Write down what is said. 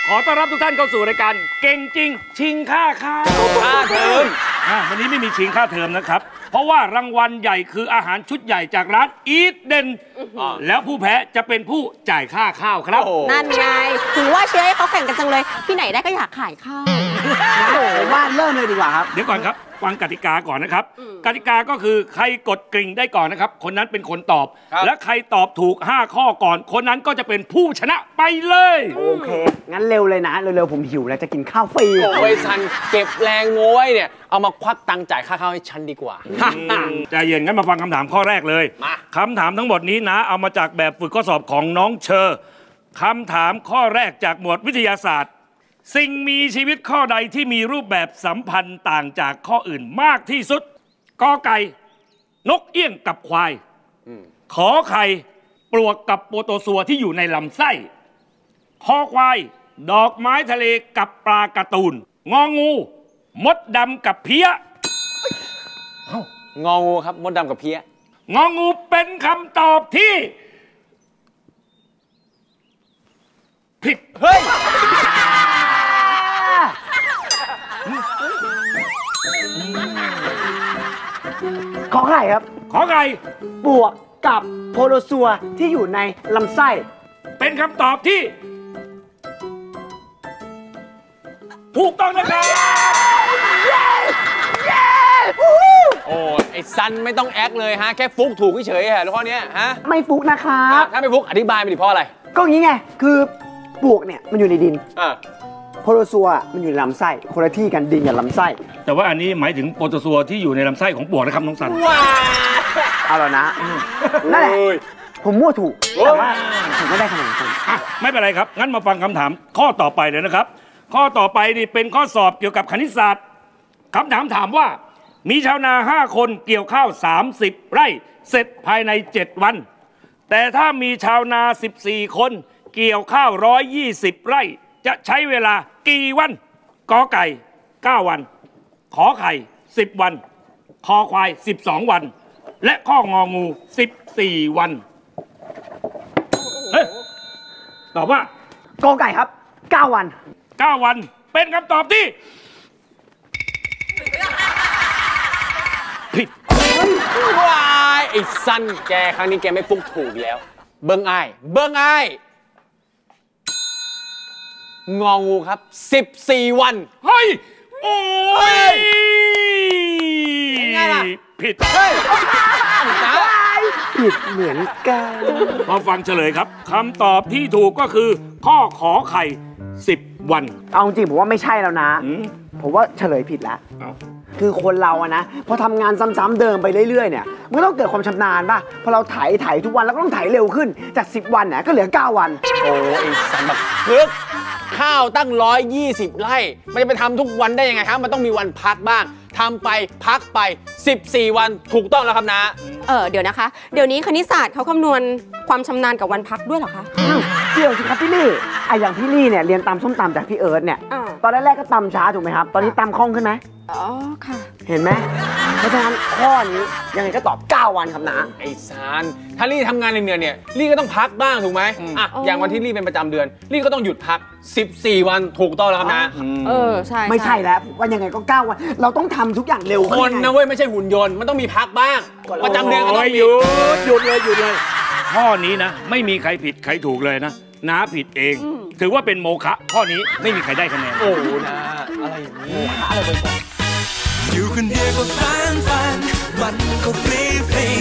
ขอต้อนรับทุกท่านเข้าสู่รายการเก่งจริงชิงค่าข้าวเทอมวันนี้ไม่มีชิงค่าเทอมนะครับเพราะว่ารางวัลใหญ่คืออาหารชุดใหญ่จากร้านอีทเด่นแล้วผู้แพ้จะเป็นผู้จ่ายค่าข้าวครับนั่นไงถือว่าเชียร์ให้เขาแข่งกันจังเลยที่ไหนได้ก็อยากขายข้าวผมว่าเริ่มเลยดีกว่าครับเดี๋ยวก่อนครับฟังกติกาก่อนนะครับกติกาก็คือใครกดกริ่งได้ก่อนนะครับคนนั้นเป็นคนตอบและใครตอบถูก5ข้อก่อนคนนั้นก็จะเป็นผู้ชนะไปเลยโอเคงั้นเร็วเลยนะเร็วๆผมหิวแล้วจะกินข้าวฟรีโอ้ยซันเก็บแรงโม้ไว้เนี่ยเอามาควักตังค์จ่ายค่าข้าวให้ฉันดีกว่าใจเย็นงั้นมาฟังคำถามข้อแรกเลยคำถามทั้งหมดนี้นะเอามาจากแบบฝึกข้อสอบของน้องเชอร์คำถามข้อแรกจากหมวดวิทยาศาสตร์สิ่งมีชีวิตข้อใดที่มีรูปแบบสัมพันธ์ต่างจากข้ออื่นมากที่สุดกอไก่นกเอี้ยงกับควายขอไข่ปลวกกับโปรโตซัวที่อยู่ในลำไส้คอควายดอกไม้ทะเลกับปลาการ์ตูนงองูมดดำกับเพี้ยงองูครับมดดำกับเพี้ยงองูเป็นคำตอบที่ผิดเฮ้ยขอไข่ครับขอไข่บวกกับโพโลซัวที่อยู่ในลำไส้เป็นคำตอบที่ถูกต้องนะครับโอ้ไอ้ซันไม่ต้องแอคเลยฮะแค่ฟุกถูกเฉยๆฮะข้อนี้ฮะไม่ฟุกนะครับถ้าไม่ฟุกอธิบายไปดิเพราะอะไรก็อย่างนี้ไงคือบวกเนี่ยมันอยู่ในดินโพโลซัวมันอยู่ในลำไส้คนละที่กันดินกับลำไส้แต่ว่าอันนี้หมายถึงโปรโตซัวที่อยู่ในลำไส้ของปลวกนะครับน้องสันเอาแล้วนะนั่นแหละผมมั่วถูกแต่ว่าผมก็ได้คะแนนคนไม่เป็นไรครับงั้นมาฟังคำถามข้อต่อไปเลยนะครับข้อต่อไปนี่เป็นข้อสอบเกี่ยวกับคณิตศาสตร์คำถามถามว่ามีชาวนา5คนเกี่ยวข้าว30ไร่เสร็จภายใน7วันแต่ถ้ามีชาวนา14คนเกี่ยวข้าว120ไร่จะใช้เวลากี่วันกอไก่9วันขอไข่10วันคอควาย12วันและข้ององู14วันตอบว่ากอไก่ครับ9วัน 9วันเป็นคำตอบที่ผิดว้ายไอ้ซันแกครั้งนี้แกไม่ฟุกถูกแล้วเบิ้งอ้ายงองูครับ14วันเฮ้ยโอ้ยไงล่ะผิดเฮ้ยผิดเหมือนกันมาฟังเฉลยครับคำตอบที่ถูกก็คือข้อขอไข่10วันเอาจริงผมว่าไม่ใช่แล้วนะผมว่าเฉลยผิดแล้วคือคนเราอะนะพอทำงานซ้ำๆเดิมไปเรื่อยๆเนี่ยมันต้องเกิดความชำนาญป่ะพอเราไถทุกวันแล้วก็ต้องไถเร็วขึ้นจาก10วันเนี่ยก็เหลือ9วันโอ้ไอ้สันแบบพึกข้าวตั้ง120ไร่มันจะไปทำทุกวันได้ยังไงครับมันต้องมีวันพักบ้างทำไปพักไป14วันถูกต้องแล้วครับนะเดี๋ยวนะคะเดี๋ยวนี้คณิตศาสตร์เขาคำนวณความชำนาญกับวันพักด้วยเหรอคะเกี่ยวสิครับพี่ลี่อย่างพี่ลี่เนี่ยเรียนตำส้มตำจากพี่เอิร์ธเนี่ยตอนแรกๆก็ตำช้าถูกไหมครับตอนนี้ตำคล่องขึ้นไหมอ๋อค่ะเห็นไหมเพราะฉะนั้นข้อนี้ยังไงก็ตอบ9วันครับนะไอ้ซานถ้าลี่ทำงานเหนื่อยเนี่ยลี่ก็ต้องพักบ้างถูกไหมอย่างวันที่ลี่เป็นประจำเดือนลี่ก็ต้องหยุดพัก14วันถูกต้องแล้วครับนะใช่ไม่ใช่แล้วว่ายังไงก็9วันเราต้องทำทุกอย่างเร็วคนนะเว้ยไม่ใช่หุ่นยนต์มันต้องมีพักบ้างประจำเดือนก็ต้องหยุดเลยข้อนี้นะไม่มีใครผิดใครถูกเลยนะน้าผิดเองถือว่าเป็นโมฆะข้อนี้ไม่มีใครได้คะแนนโอ้นะอะไรอย่างนี้อะไรไปก่อนอยู่คนเดียวก็ฟันมันก็ฟรี